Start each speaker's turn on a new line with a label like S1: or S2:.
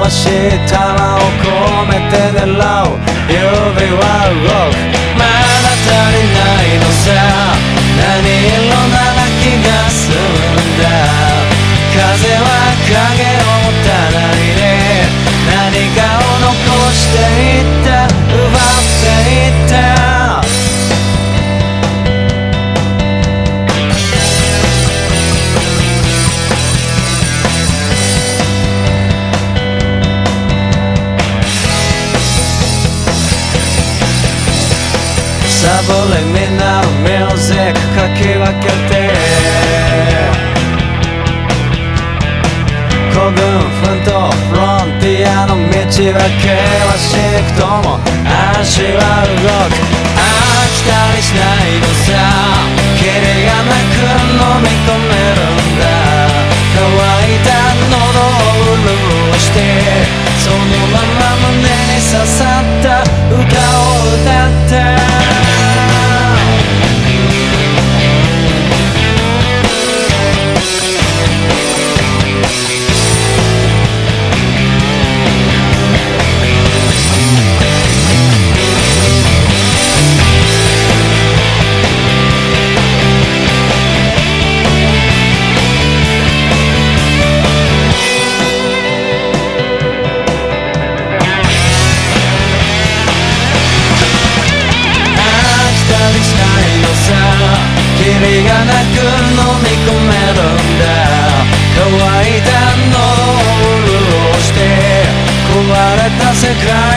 S1: はしたらを込めて出ろう。指は動く、まだ足りないのさ。何色なら気が済むんだ。風は影を持たないで何かを残していった、奪っていった。サブリミナルミュージックかき分けて孤軍奮闘フロンティアの道は険しくとも足は動く。飽きたりしないのさ。キリがなく飲み込めるんだ。乾いた喉を潤してそのまま胸に刺さった歌を歌った。キリがなく飲み込めるんだ。乾いたのを潤して壊れた世界